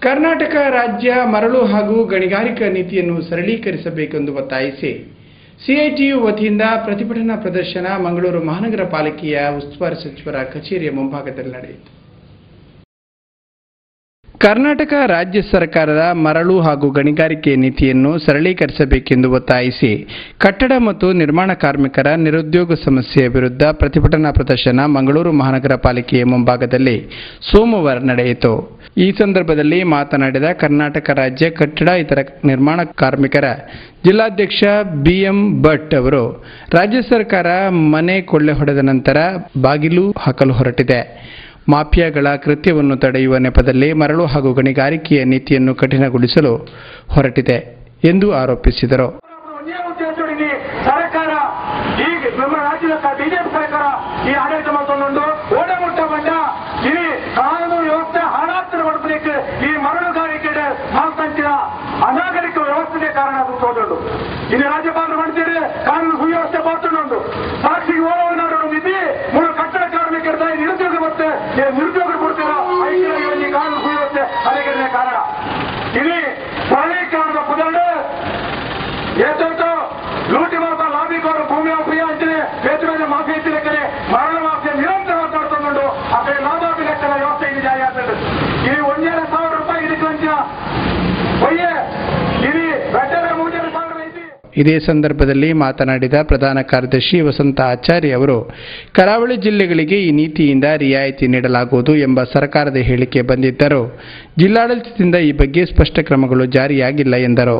ಕರ್ನಾಟಕ ರಾಜ್ಯ ಮರಳು ಹಾಗೂ ಗಣಿಗಾರಿಕಾ ನೀತಿಯನ್ನು ಸರಳೀಕರಿಸಬೇಕೆಂದು ಒತ್ತಾಯಿಸಿ ಸಿಐಟಿಯು ವತಿಯಿಂದ ಪ್ರತಿಭಟನಾ ಪ್ರದರ್ಶನ ಮಂಗಳೂರು ಮಹಾನಗರ ಪಾಲಿಕೆಯ ಉಸ್ತುವಾರಿ ಸಚಿವರ ಕಚೇರಿಯ ಮುಂಭಾಗದಲ್ಲಿ ನಡೆಯಿತು. ಕರ್ನಾಟಕ ರಾಜ್ಯ ಸರ್ಕಾರದ ಮರಳು ಹಾಗೂ ಗಣಿಗಾರಿಕೆ ನೀತಿಯನ್ನು ಸರಳೀಕರಿಸಬೇಕೆಂದು ಒತ್ತಾಯಿಸಿ ಕಟ್ಟಡ ಮತ್ತು ನಿರ್ಮಾಣ ಕಾರ್ಮಿಕರ ನಿರುದ್ಯೋಗ ಸಮಸ್ಯೆಯ ವಿರುದ್ಧ ಪ್ರತಿಭಟನಾ ಪ್ರದರ್ಶನ ಮಂಗಳೂರು ಮಹಾನಗರ ಪಾಲಿಕೆಯ ಮುಂಭಾಗದಲ್ಲಿ ಸೋಮವಾರ ನಡೆಯಿತು. ಈ ಸಂದರ್ಭದಲ್ಲಿ ಮಾತನಾಡಿದ ಕರ್ನಾಟಕ ರಾಜ್ಯ ಕಟ್ಟಡ ಇತರ ನಿರ್ಮಾಣ ಕಾರ್ಮಿಕರ ಜಿಲ್ಲಾಧ್ಯಕ್ಷ ಬಿಎಂ ಭಟ್ ಅವರು, ರಾಜ್ಯ ಸರ್ಕಾರ ಮನೆ ಕೊಳ್ಳೆ ಹೊಡೆದ ನಂತರ ಬಾಗಿಲು ಹಾಕಲು ಹೊರಟಿದೆ. ಮಾಫಿಯಾಗಳ ಕೃತ್ಯವನ್ನು ತಡೆಯುವ ನೆಪದಲ್ಲಿ ಮರಳು ಹಾಗೂ ಗಣಿಗಾರಿಕೆಯ ನೀತಿಯನ್ನು ಕಠಿಣಗೊಳಿಸಲು ಹೊರಟಿದೆ ಎಂದು ಆರೋಪಿಸಿದರು. ಅನಾಗರಿಕ ವ್ಯವಸ್ಥೆಗೆ ಕಾರಣ ತೋದು ಇಲ್ಲಿ ರಾಜ್ಯಪಾಲರು ಮಾಡ್ತೀರಿ ಕಾನೂನು ಸುವ್ಯವಸ್ಥೆ ಬರ್ತುಂಡು ಸಾಕ್ಷಿಗೆ ಓಲವನ್ನಾಡೋದು ಮಿತಿ ಮೂರು ಕಟ್ಟಡ ಕಾರ್ಮಿಕರ ನಿರುದ್ಯೋಗ ಬರುತ್ತೆ ನಿರುದ್ಯೋಗ ಕೊಡ್ತೀರಾ ಈ ಕಾನೂನು ಸುವ್ಯವಸ್ಥೆ ಅನೇಕರೇ ಕಾರಣ ಇಲ್ಲಿ ಪ್ರಳೀಕರಣದ ಪುದರ್ಡು ಏತೋ ಲೂಟಿ ಮಾಡ್ತಾ ಲಾಭಿಕೋರು ಭೂಮಿ ಪ್ರಿಯ ಅಂಚನೆ ಬೇತುವೆ ಮಾಫಿ ಲೆಕ್ಕನೆ ಮರಣ ಮಾಫಿಯ ನಿರಂತರ ಮಾತಾಡ್ಕೊಂಡು ಆ ಕಡೆ ಲಾಭಾಪಿ ಲೆಕ್ಕದ ವ್ಯವಸ್ಥೆ ಇಲ್ಲಿ ಜಾರಿ ಆಗ್ತದೆ. ಇಲ್ಲಿ 1,000,000 ರೂಪಾಯಿ ಇದಕ್ಕೆ ಲಂಚ ಇದೇ ಸಂದರ್ಭದಲ್ಲಿ ಮಾತನಾಡಿದ ಪ್ರಧಾನ ಕಾರ್ಯದರ್ಶಿ ವಸಂತ ಆಚಾರ್ಯ ಅವರು, ಕರಾವಳಿ ಜಿಲ್ಲೆಗಳಿಗೆ ಈ ನೀತಿಯಿಂದ ರಿಯಾಯಿತಿ ನೀಡಲಾಗುವುದು ಎಂಬ ಸರ್ಕಾರದ ಹೇಳಿಕೆ ಬಂದಿದ್ದರೂ ಜಿಲ್ಲಾಡಳಿತದಿಂದ ಈ ಬಗ್ಗೆ ಸ್ಪಷ್ಟ ಕ್ರಮಗಳು ಜಾರಿಯಾಗಿಲ್ಲ ಎಂದರು.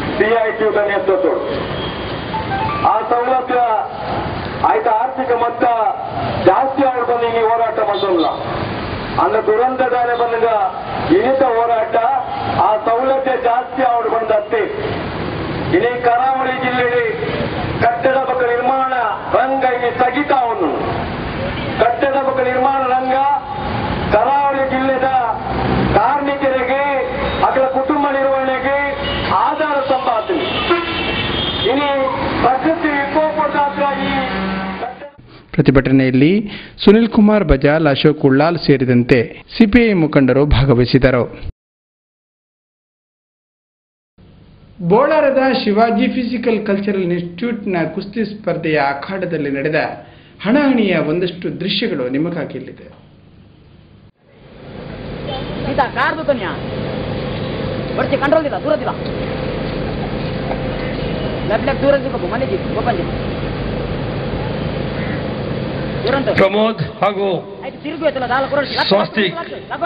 ಆ ಸೌಲಭ್ಯ ಆಯ್ತಾ ಆರ್ಥಿಕ ಮೊತ್ತ ಜಾಸ್ತಿ ಆಗುತ್ತದೆ ಈ ಹೋರಾಟ ಬಂದಿಲ್ಲ ಅನ್ನ ದುರಂತದಾನೆ ಬಂದಾಗ ಇನಿತ ಹೋರಾಟ ಆ ಸೌಲಭ್ಯ ಜಾಸ್ತಿ ಆಗಿ ಬಂದತ್ತೆ. ಇನ್ನು ಕರಾವಳಿ ಜಿಲ್ಲೆಯಲ್ಲಿ ಕಟ್ಟಡ ಬಗ್ಗೆ ನಿರ್ಮಾಣ ರಂಗ ಇಲ್ಲಿ ಸ್ಥಗಿತ ಅವನು ಕಟ್ಟಡ ಬಗ್ಗೆ ನಿರ್ಮಾಣ ರಂಗ ಕರಾವಳಿ ಜಿಲ್ಲೆದ ಕಾರ್ಮಿಕರಿಗೆ ಅದರ ಕುಟುಂಬ ನಿರ್ವಹಣೆಗೆ ಆಧಾರ ಸಂಪಾದನೆ ಇನ್ನು ಪ್ರಕೃತಿ ವಿಕೋಪದ ಈ ಪ್ರತಿಭಟನೆಯಲ್ಲಿ ಸುನಿಲ್ ಕುಮಾರ್ ಬಜಾಲ್, ಅಶೋಕ್ ಉಳ್ಳಾಲ್ ಸೇರಿದಂತೆ ಸಿಪಿಐ ಮುಖಂಡರು ಭಾಗವಹಿಸಿದರು. ಬೋಳಾರದ ಶಿವಾಜಿ ಫಿಸಿಕಲ್ ಕಲ್ಚರಲ್ ಇನ್ಸ್ಟಿಟ್ಯೂಟ್ನ ಕುಸ್ತಿ ಸ್ಪರ್ಧೆಯ ಅಖಾಡದಲ್ಲಿ ನಡೆದ ಹಣಾಹಣಿಯ ಒಂದಷ್ಟು ದೃಶ್ಯಗಳು ನಿಮಗಾಗಿ ಇಲ್ಲಿದೆ. ಪ್ರಮೋದ್ ಹಾಗೂ ಸ್ವಸ್ತಿಕ್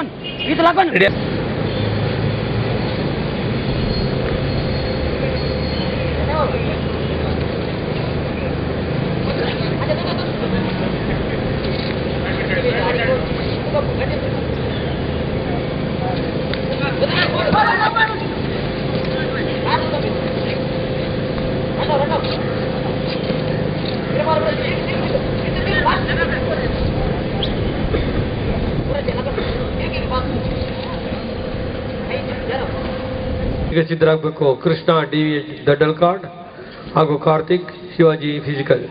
ಈಗ ಸಿದ್ಧರಾಗಬೇಕು. ಕೃಷ್ಣ ಡಿವಿಎಚ್ ದಡ್ಡಲ್ ಕಾರ್ಡ್ ಹಾಗೂ ಕಾರ್ತಿಕ್ ಶಿವಾಜಿ ಫಿಸಿಕಲ್.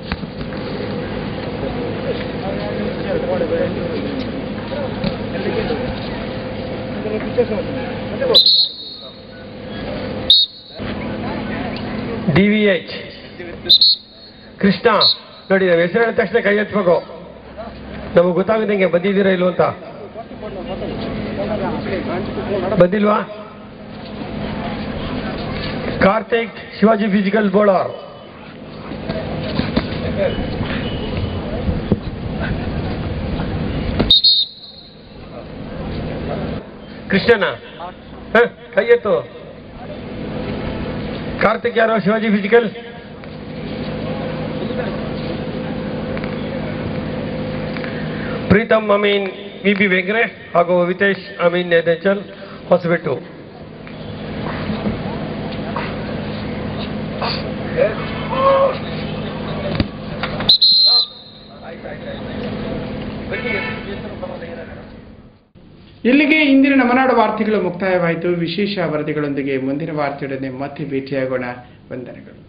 ಡಿವಿಎಚ್ ಕೃಷ್ಣ ನೋಡಿ, ನಾವು ಹೆಸರು ಹೇಳಿದ ತಕ್ಷಣ ಕೈ ಎತ್ತಬೇಕು, ನಮಗೆ ಗೊತ್ತಾಗದಂಗೆ ಬಂದಿದ್ದೀರಾ ಇಲ್ವ ಅಂತ. ಬಂದಿಲ್ವಾ? Karthik Shivaji physical bowler. ಕೃಷ್ಣನ ಕೈ ಎತ್ತು. ಕಾರ್ತಿಕ್ ಯಾರು? ಶಿವಾಜಿ ಫಿಸಿಕಲ್. ಪ್ರೀತಮ್ ಅಮೀನ್ ವಿಬಿ ವೆಂಕಟೇಶ್ ಹಾಗೂ ವಿತೇಶ್ ಅಮೀನ್ ನೆದೆಚಲ್ ಹೊಸಬೆಟ್ಟು. ಇಲ್ಲಿಗೆ ಇಂದಿನ ನಮನಾಡು ವಾರ್ತೆಗಳು ಮುಕ್ತಾಯವಾಯಿತು. ವಿಶೇಷ ವರದಿಗಳೊಂದಿಗೆ ಮುಂದಿನ ವಾರ್ತೆಯೊಡನೆ ಮತ್ತೆ ಭೇಟಿಯಾಗೋಣ. ವಂದನೆಗಳು.